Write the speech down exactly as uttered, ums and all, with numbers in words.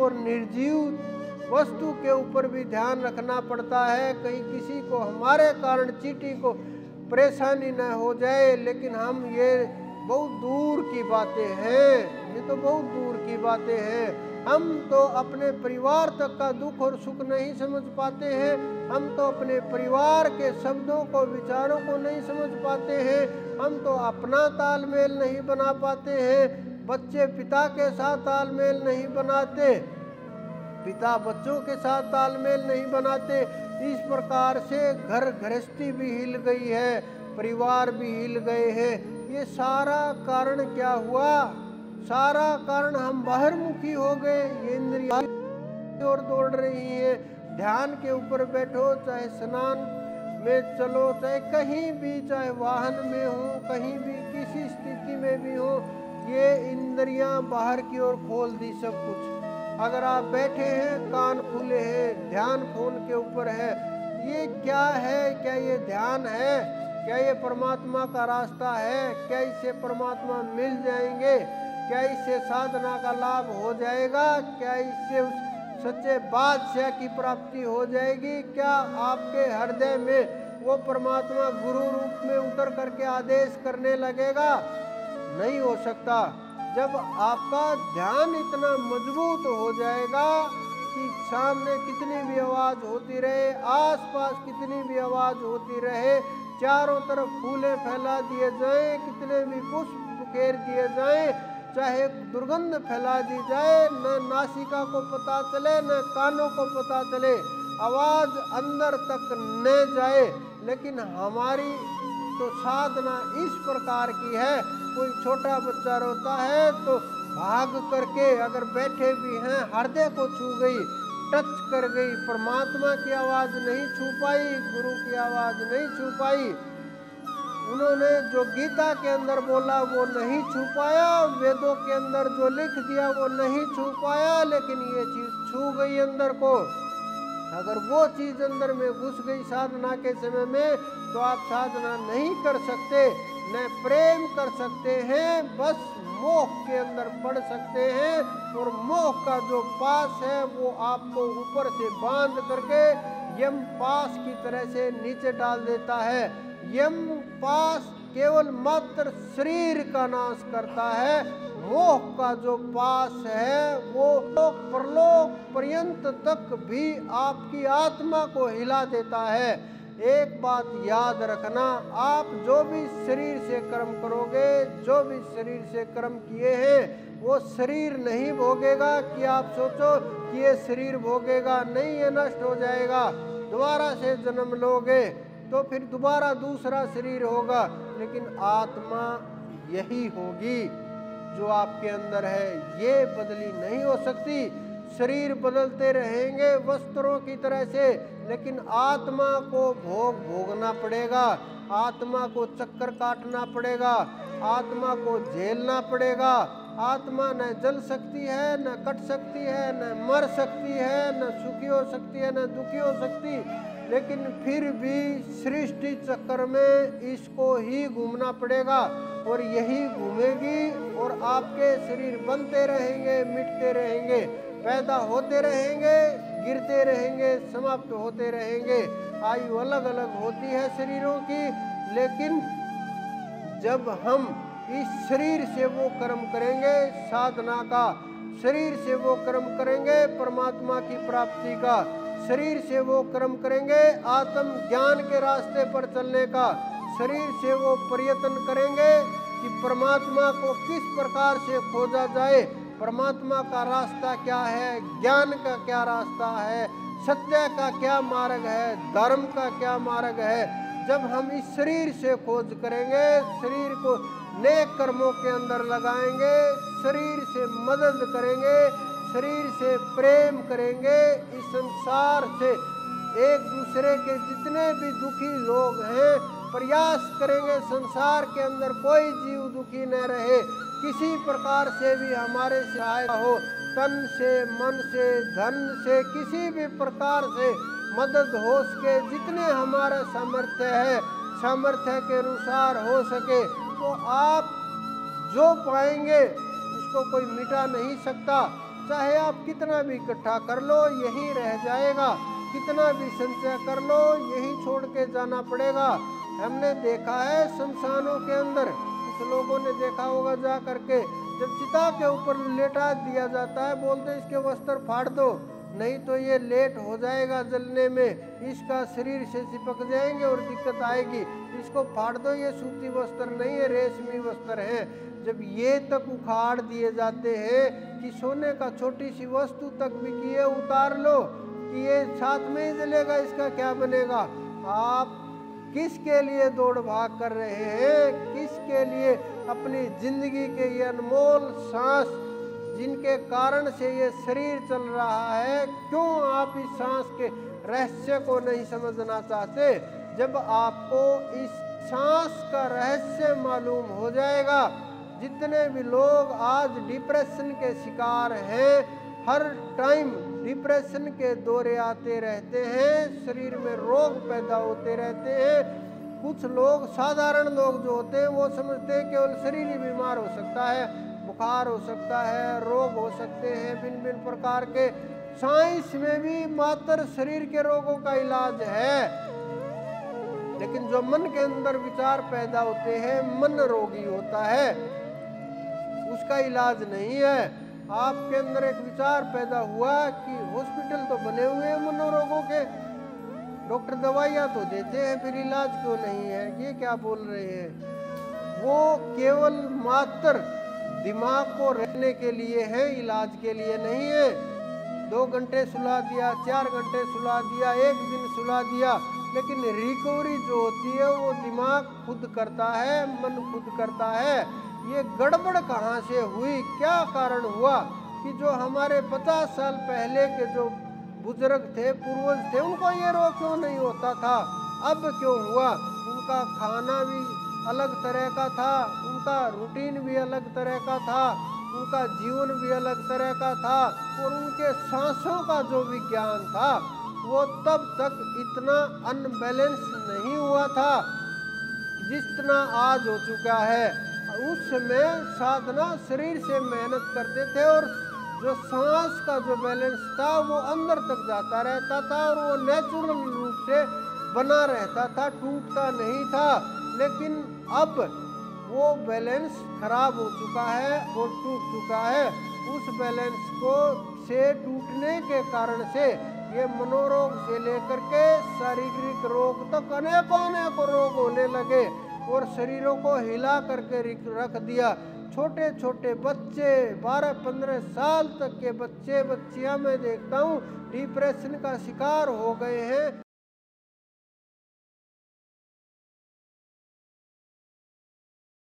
और निर्जीव वस्तु के ऊपर भी ध्यान रखना पड़ता है, कहीं किसी को हमारे कारण चींटी को परेशानी न हो जाए। लेकिन हम ये बहुत दूर की बातें हैं, ये तो बहुत दूर की बातें हैं। हम तो अपने परिवार तक का दुख और सुख नहीं समझ पाते हैं, हम तो अपने परिवार के शब्दों को विचारों को नहीं समझ पाते हैं, हम तो अपना तालमेल नहीं बना पाते हैं। बच्चे पिता के साथ तालमेल नहीं बनाते, पिता बच्चों के साथ तालमेल नहीं बनाते। इस प्रकार से घर गृहस्थी भी हिल गई है, परिवार भी हिल गए हैं। ये सारा कारण क्या हुआ? सारा कारण हम बाहरमुखी हो गए। ये इंद्रियां और दौड़ रही हैं। ध्यान के ऊपर बैठो, चाहे स्नान में चलो, चाहे कहीं भी, चाहे वाहन में हो, कहीं भी किसी स्थिति में भी हो, ये इंद्रियां बाहर की ओर खोल दी सब कुछ। अगर आप बैठे हैं, कान खुले हैं, ध्यान फोन के ऊपर है, ये क्या है? क्या ये ध्यान है? क्या ये परमात्मा का रास्ता है? क्या इससे परमात्मा मिल जाएंगे? क्या इससे साधना का लाभ हो जाएगा? क्या इससे उस सच्चे बादशाह की प्राप्ति हो जाएगी? क्या आपके हृदय में वो परमात्मा गुरु रूप में उतर करके आदेश करने लगेगा? नहीं हो सकता। जब आपका ध्यान इतना मजबूत हो जाएगा कि सामने कितनी भी आवाज होती रहे, आसपास कितनी भी आवाज होती रहे, चारों तरफ फूले फैला दिए जाएं, कितने भी पुष्प बिखेर दिए जाएं, चाहे दुर्गंध फैला दी जाए, न नासिका को पता चले न कानों को पता चले, आवाज अंदर तक न जाए, लेकिन हमारी तो साधना इस प्रकार की है। कोई छोटा बच्चा रोता है तो भाग करके, अगर बैठे भी हैं, हृदय को छू गई, टच कर गई, परमात्मा की आवाज नहीं छू पाई, गुरु की आवाज नहीं छू पाई। उन्होंने जो गीता के अंदर बोला वो नहीं छू पाया, वेदों के अंदर जो लिख दिया वो नहीं छू पाया, लेकिन ये चीज छू गई अंदर को। अगर वो चीज अंदर में घुस गई साधना के समय में, तो आप साधना नहीं कर सकते, न प्रेम कर सकते हैं, बस मोह के अंदर पड़ सकते हैं। और मोह का जो पास है वो आपको ऊपर से बांध करके यम पास की तरह से नीचे डाल देता है। यम पास केवल मात्र शरीर का नाश करता है, मोह का जो पास है वो परलोक पर्यंत तक भी आपकी आत्मा को हिला देता है। एक बात याद रखना, आप जो भी शरीर से कर्म करोगे, जो भी शरीर से कर्म किए हैं, वो शरीर नहीं भोगेगा कि आप सोचो कि ये शरीर भोगेगा, नहीं, ये नष्ट हो जाएगा। दोबारा से जन्म लोगे तो फिर दोबारा दूसरा शरीर होगा, लेकिन आत्मा यही होगी जो आपके अंदर है, ये बदली नहीं हो सकती। शरीर बदलते रहेंगे वस्त्रों की तरह से, लेकिन आत्मा को भोग भोगना पड़ेगा, आत्मा को चक्कर काटना पड़ेगा, आत्मा को झेलना पड़ेगा। आत्मा न जल सकती है, न कट सकती है, न मर सकती है, न सुखी हो सकती है, न दुखी हो सकती, लेकिन फिर भी सृष्टि चक्कर में इसको ही घूमना पड़ेगा और यही घूमेगी और आपके शरीर बनते रहेंगे, मिटते रहेंगे, पैदा होते रहेंगे, गिरते रहेंगे, समाप्त होते रहेंगे। आयु अलग अलग होती है शरीरों की, लेकिन जब हम इस शरीर से वो कर्म करेंगे साधना का, शरीर से वो कर्म करेंगे परमात्मा की प्राप्ति का, शरीर से वो कर्म करेंगे आत्म ज्ञान के रास्ते पर चलने का, शरीर से वो प्रयत्न करेंगे कि परमात्मा को किस प्रकार से खोजा जाए, परमात्मा का रास्ता क्या है, ज्ञान का क्या रास्ता है, सत्य का क्या मार्ग है, धर्म का क्या मार्ग है। जब हम इस शरीर से खोज करेंगे, शरीर को नेक कर्मों के अंदर लगाएंगे, शरीर से मदद करेंगे, शरीर से प्रेम करेंगे, इस संसार से एक दूसरे के जितने भी दुखी लोग हैं, प्रयास करेंगे संसार के अंदर कोई जीव दुखी न रहे, किसी प्रकार से भी हमारे सहायता हो, तन से, मन से, धन से, किसी भी प्रकार से मदद हो सके, जितने हमारा सामर्थ्य है, सामर्थ्य के अनुसार हो सके, तो आप जो पाएंगे उसको कोई मिटा नहीं सकता। चाहे आप कितना भी इकट्ठा कर लो यहीं रह जाएगा, कितना भी संचय कर लो यहीं छोड़ के जाना पड़ेगा। हमने देखा है शमशानों के अंदर, कुछ लोगों ने देखा होगा जा करके, जब चिता के ऊपर लेटा दिया जाता है बोलते इसके वस्त्र फाड़ दो, नहीं तो ये लेट हो जाएगा जलने में, इसका शरीर से चिपक जाएंगे और दिक्कत आएगी, इसको फाड़ दो, ये सूती वस्त्र नहीं है रेशमी वस्त्र है। जब ये तक उखाड़ दिए जाते हैं कि सोने का छोटी सी वस्तु तक भी कि ये उतार लो कि ये साथ में ही जलेगा, इसका क्या बनेगा। आप किसके लिए दौड़ भाग कर रहे हैं, किसके लिए अपनी जिंदगी के ये अनमोल सांस जिनके कारण से ये शरीर चल रहा है, क्यों आप इस सांस के रहस्य को नहीं समझना चाहते। जब आपको इस सांस का रहस्य मालूम हो जाएगा, जितने भी लोग आज डिप्रेशन के शिकार हैं, हर टाइम डिप्रेशन के दौरे आते रहते हैं, शरीर में रोग पैदा होते रहते हैं। कुछ लोग, साधारण लोग जो होते हैं वो समझते हैं केवल शरीर ही बीमार हो सकता है, बुखार हो सकता है, रोग हो सकते हैं भिन्न भिन्न प्रकार के। साइंस में भी मात्र शरीर के रोगों का इलाज है, लेकिन जो मन के अंदर विचार पैदा होते हैं, मन रोगी होता है, उसका इलाज नहीं है। आपके अंदर एक विचार पैदा हुआ कि हॉस्पिटल तो बने हुए हैं मनोरोगों के, डॉक्टर दवाइयाँ तो देते हैं, फिर इलाज क्यों नहीं है, ये क्या बोल रहे हैं। वो केवल मात्र दिमाग को रहने के लिए है, इलाज के लिए नहीं है। दो घंटे सुला दिया, चार घंटे सुला दिया, एक दिन सुला दिया, लेकिन रिकवरी जो होती है वो दिमाग खुद करता है, मन खुद करता है। ये गड़बड़ कहाँ से हुई, क्या कारण हुआ कि जो हमारे पचास साल पहले के जो बुजुर्ग थे, पूर्वज थे, उनको ये रोग क्यों नहीं होता था, अब क्यों हुआ। उनका खाना भी अलग तरह का था, उनका रूटीन भी अलग तरह का था, उनका जीवन भी अलग तरह का था, और उनके सांसों का जो विज्ञान था वो तब तक इतना अनबैलेंस नहीं हुआ था जितना आज हो चुका है। उस समय साधना शरीर से मेहनत करते थे और जो सांस का जो बैलेंस था वो अंदर तक जाता रहता था और वो नेचुरल रूप से बना रहता था, टूटता नहीं था। लेकिन अब वो बैलेंस खराब हो चुका है, वो टूट चुका है। उस बैलेंस को से टूटने के कारण से ये मनोरोग से लेकर के शारीरिक रोग तक अनेकों अनेकों रोग होने लगे और शरीरों को हिला करके रख दिया। छोटे छोटे बच्चे, बारह पंद्रह साल तक के बच्चे बच्चियां मैं देखता हूँ डिप्रेशन का शिकार हो गए हैं।